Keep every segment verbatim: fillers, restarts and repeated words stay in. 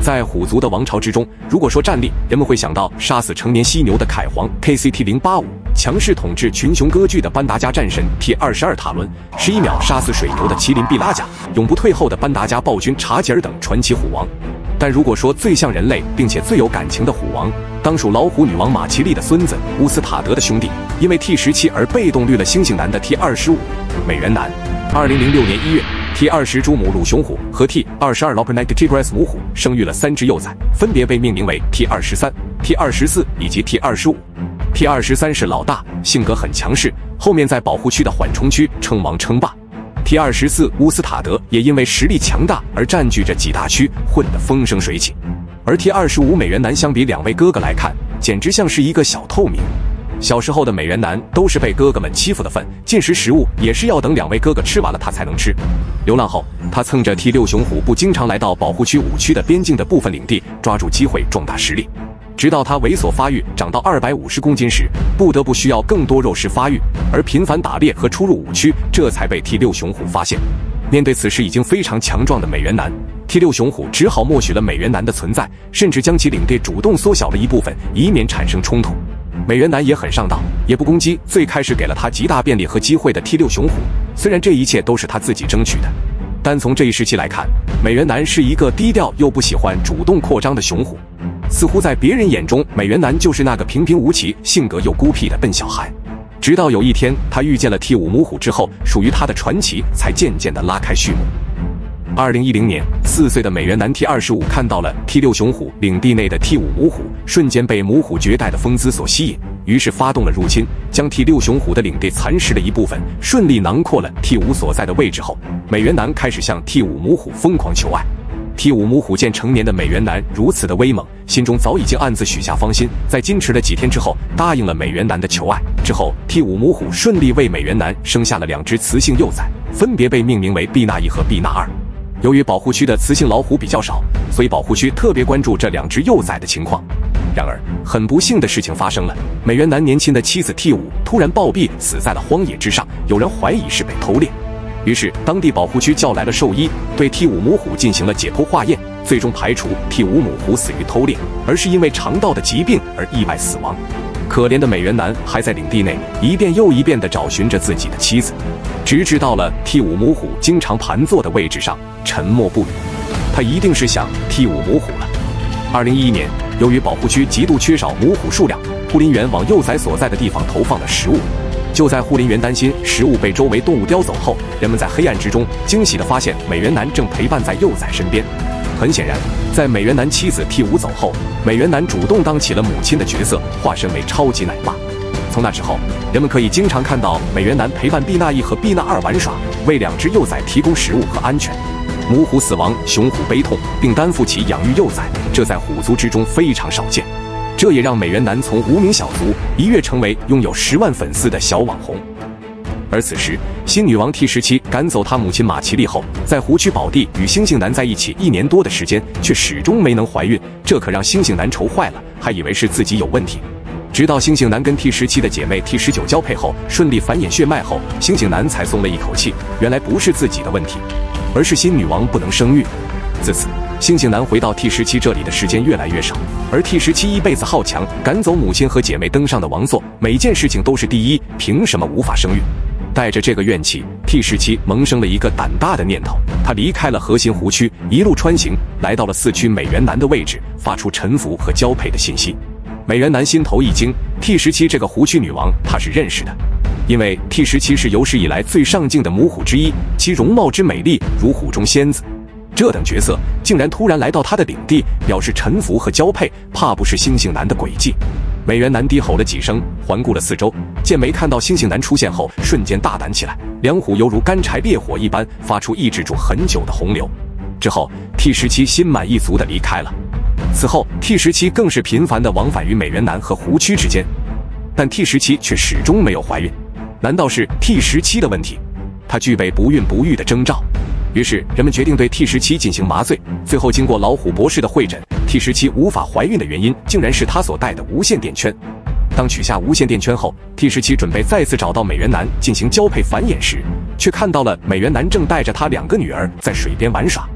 在虎族的王朝之中，如果说战力，人们会想到杀死成年犀牛的凯皇 K C T 零八五， 强势统治群雄割据的班达加战神 T 二十二 塔伦，十一秒杀死水牛的麒麟毕拉贾，永不退后的班达加暴君查吉尔等传奇虎王。但如果说最像人类并且最有感情的虎王，当属老虎女王马奇丽的孙子乌斯塔德的兄弟，因为 T 十七 而被动绿了猩猩男的 T 二十五 美元男。二零零六年一月 ，T 二十 朱母鲁雄虎和 T 二十二 Lopernite Tigres 母虎生育了三只幼崽，分别被命名为 T 二十三、T 二十四以及 T 二十五。T 二十三是老大，性格很强势，后面在保护区的缓冲区称王称霸。T 二十四乌斯塔德也因为实力强大而占据着几大区，混得风生水起。而 T 二十五美元男相比两位哥哥来看，简直像是一个小透明。小时候的美元男都是被哥哥们欺负的份，进食食物也是要等两位哥哥吃完了他才能吃。流浪后，他蹭着 T 六雄虎不经常来到保护区五区的边境的部分领地，抓住机会壮大实力。直到他猥琐发育，长到二百五十公斤时，不得不需要更多肉食发育，而频繁打猎和出入五区，这才被 T 六雄虎发现。面对此时已经非常强壮的美元男， T 六雄虎只好默许了美元男的存在，甚至将其领地主动缩小了一部分，以免产生冲突。美元男也很上道，也不攻击最开始给了他极大便利和机会的 T 六雄虎，虽然这一切都是他自己争取的，但从这一时期来看，美元男是一个低调又不喜欢主动扩张的雄虎。似乎在别人眼中，美元男就是那个平平无奇、性格又孤僻的笨小孩。直到有一天，他遇见了 T 五母虎之后，属于他的传奇才渐渐地拉开序幕。二零一零年，四岁的美元男 T 二十五看到了 T 六雄虎领地内的 T 五母虎，瞬间被母虎绝代的风姿所吸引，于是发动了入侵，将 T 六雄虎的领地蚕食了一部分，顺利囊括了 T 五所在的位置后，美元男开始向 T 五母虎疯狂求爱。T 五母虎见成年的美元男如此的威猛，心中早已经暗自许下芳心，在矜持了几天之后，答应了美元男的求爱。之后 ，T 五母虎顺利为美元男生下了两只雌性幼崽，分别被命名为毕纳一和毕纳二。由于保护区的雌性老虎比较少，所以保护区特别关注这两只幼崽的情况。然而，很不幸的事情发生了，美元男年轻的妻子 T 五突然暴毙，死在了荒野之上，有人怀疑是被偷猎。于是，当地保护区叫来了兽医，对 T 五母虎进行了解剖化验，最终排除 T 五母虎死于偷猎，而是因为肠道的疾病而意外死亡。可怜的美元男还在领地内一遍又一遍地找寻着自己的妻子，直至到了 T 五母虎经常盘坐的位置上，沉默不语。他一定是想 T 五母虎了。二零一一年，由于保护区极度缺少母虎数量，护林员往幼崽所在的地方投放了食物。就在护林员担心食物被周围动物叼走后，人们在黑暗之中惊喜地发现美元男正陪伴在幼崽身边。很显然，在美元男妻子 T 五走后，美元男主动当起了母亲的角色，化身为超级奶爸。从那之后，人们可以经常看到美元男陪伴毕纳一和毕纳二玩耍，为两只幼崽提供食物和安全。母虎死亡，雄虎悲痛，并担负起养育幼崽，这在虎族之中非常少见。这也让美元男从无名小卒一跃成为拥有十万粉丝的小网红。而此时，新女王 T 十七 赶走她母亲马奇丽后，在湖区宝地与猩猩男在一起一年多的时间，却始终没能怀孕，这可让猩猩男愁坏了，还以为是自己有问题。直到猩猩男跟 T 十七 的姐妹 T 十九 交配后，顺利繁衍血脉后，猩猩男才松了一口气，原来不是自己的问题，而是新女王不能生育。自此，猩猩男回到 T 十七 这里的时间越来越少，而 T 十七 一辈子好强，赶走母亲和姐妹登上的王座，每件事情都是第一，凭什么无法生育？带着这个怨气 ，T 十七 萌生了一个胆大的念头，他离开了核心湖区，一路穿行，来到了四区美元男的位置，发出臣服和交配的信息。美元男心头一惊 ，T 十七 这个湖区女王他是认识的，因为 T 十七 是有史以来最上镜的母虎之一，其容貌之美丽如虎中仙子。这等角色竟然突然来到他的领地，表示臣服和交配，怕不是猩猩男的诡计。美元男低吼了几声，环顾了四周，见没看到猩猩男出现后，瞬间大胆起来，两虎犹如干柴烈火一般，发出抑制住很久的洪流。之后 ，T 十七 心满意足地离开了。此后 ，T 十七 更是频繁地往返于美元男和湖区之间，但 T 十七 却始终没有怀孕。难道是 T 十七 的问题？她具备不孕不育的征兆。于是，人们决定对 T 十七 进行麻醉。最后，经过老虎博士的会诊 ，T 十七 无法怀孕的原因，竟然是他所戴的无线电圈。当取下无线电圈后 ，T 十七 准备再次找到美元男进行交配繁衍时，却看到了美元男正带着他两个女儿在水边玩耍。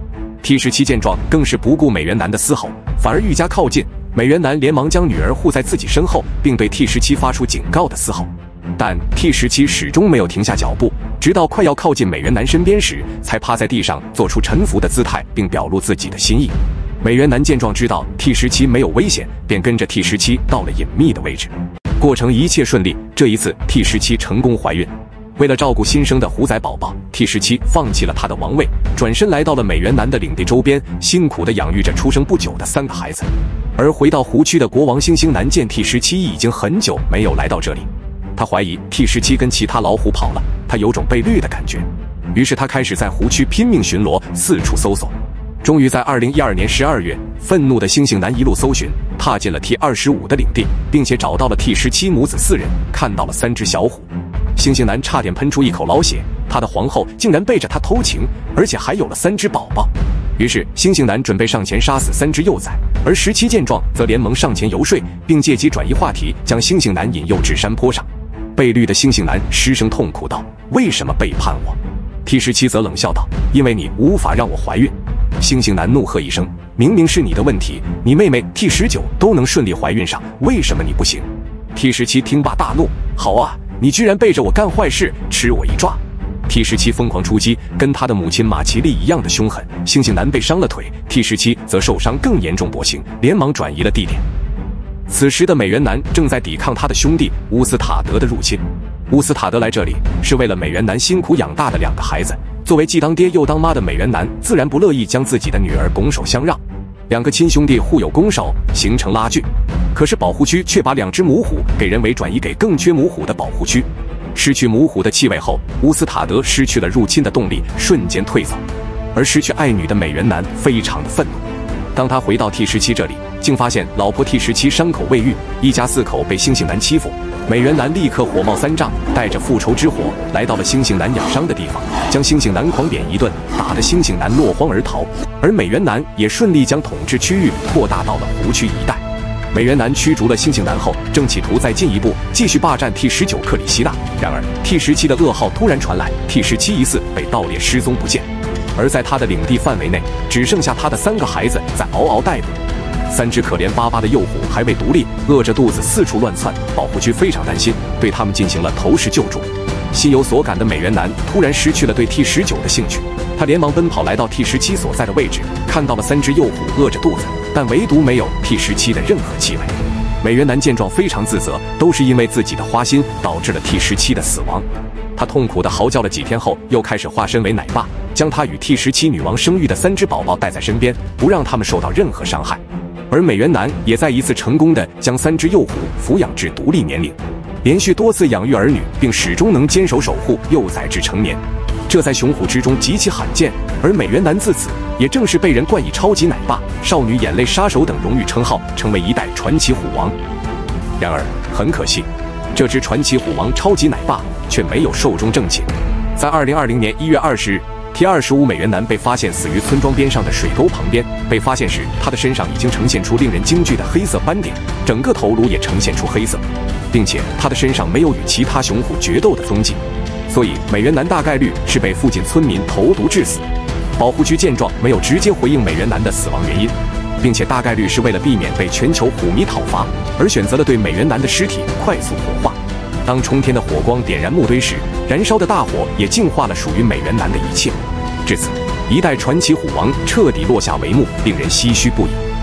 T 十七见状，更是不顾美元男的嘶吼，反而愈加靠近。美元男连忙将女儿护在自己身后，并对 T 十七发出警告的嘶吼。但 T 十七始终没有停下脚步，直到快要靠近美元男身边时，才趴在地上做出臣服的姿态，并表露自己的心意。美元男见状，知道 T 十七没有危险，便跟着 T 十七到了隐秘的位置。过程一切顺利，这一次 T 十七成功怀孕。为了照顾新生的虎崽宝宝 ，T 十七放弃了他的王位，转身来到了美元男的领地周边，辛苦地养育着出生不久的三个孩子。而回到湖区的国王猩猩男见 T 十七已经很久没有来到这里，他怀疑 T 十七跟其他老虎跑了，他有种被绿的感觉。于是他开始在湖区拼命巡逻，四处搜索。终于在二零一二年十二月，愤怒的猩猩男一路搜寻，踏进了 T 二十五的领地，并且找到了 T 十七母子四人，看到了三只小虎。猩猩男差点喷出一口老血，他的皇后竟然背着他偷情，而且还有了三只宝宝。于是猩猩男准备上前杀死三只幼崽，而十七见状则连忙上前游说，并借机转移话题，将猩猩男引诱至山坡上。被绿的猩猩男失声痛哭道：“为什么背叛我？” T 十七则冷笑道：“因为你无法让我怀孕。”猩猩男怒喝一声：“明明是你的问题，你妹妹 T 十九都能顺利怀孕上，为什么你不行？” T 十七听罢大怒：“好啊，你居然背着我干坏事，吃我一抓！” T 十七疯狂出击，跟他的母亲马奇丽一样的凶狠。猩猩男被伤了腿 ，T 十七则受伤更严重，跛行，连忙转移了地点。此时的美元男正在抵抗他的兄弟乌斯塔德的入侵。乌斯塔德来这里是为了美元男辛苦养大的两个孩子，作为既当爹又当妈的美元男，自然不乐意将自己的女儿拱手相让。两个亲兄弟互有攻守，形成拉锯。可是保护区却把两只母虎给人为转移给更缺母虎的保护区。失去母虎的气味后，乌斯塔德失去了入侵的动力，瞬间退走。而失去爱女的美元男非常的愤怒。当他回到 T 十七这里，竟发现老婆 T 十七伤口未愈，一家四口被猩猩男欺负。美元男立刻火冒三丈，带着复仇之火来到了猩猩男养伤的地方，将猩猩男狂扁一顿，打得猩猩男落荒而逃。而美元男也顺利将统治区域扩大到了湖区一带。美元男驱逐了猩猩男后，正企图再进一步继续霸占 T 十九克里希纳。然而 T 十七的噩耗突然传来 ，T 十七疑似被盗猎失踪不见。而在他的领地范围内，只剩下他的三个孩子在嗷嗷待哺。三只可怜巴巴的幼虎还未独立，饿着肚子四处乱窜。保护区非常担心，对他们进行了投食救助。心有所感的美元男突然失去了对 T 十九的兴趣，他连忙奔跑来到 T 十七所在的位置，看到了三只幼虎饿着肚子，但唯独没有 T 十七的任何气味。美元男见状非常自责，都是因为自己的花心导致了 T 十七的死亡。他痛苦地嚎叫了几天后，又开始化身为奶爸，将他与 T 十七女王生育的三只宝宝带在身边，不让他们受到任何伤害。而美元男也再一次成功地将三只幼虎抚养至独立年龄，连续多次养育儿女，并始终能坚守守护幼崽至成年，这在雄虎之中极其罕见。而美元男自此也正式被人冠以超级奶爸、少女眼泪杀手等荣誉称号，成为一代传奇虎王。然而很可惜，这只传奇虎王超级奶爸却没有寿终正寝。在二零二零年一月二十日，T 二十五美元男被发现死于村庄边上的水沟旁边。被发现时，他的身上已经呈现出令人惊惧的黑色斑点，整个头颅也呈现出黑色，并且他的身上没有与其他雄虎决斗的踪迹，所以美元男大概率是被附近村民投毒致死。保护区见状，没有直接回应美元男的死亡原因，并且大概率是为了避免被全球虎迷讨伐，而选择了对美元男的尸体快速火化。当冲天的火光点燃木堆时，燃烧的大火也净化了属于美元男的一切。至此，一代传奇虎王彻底落下帷幕，令人唏嘘不已。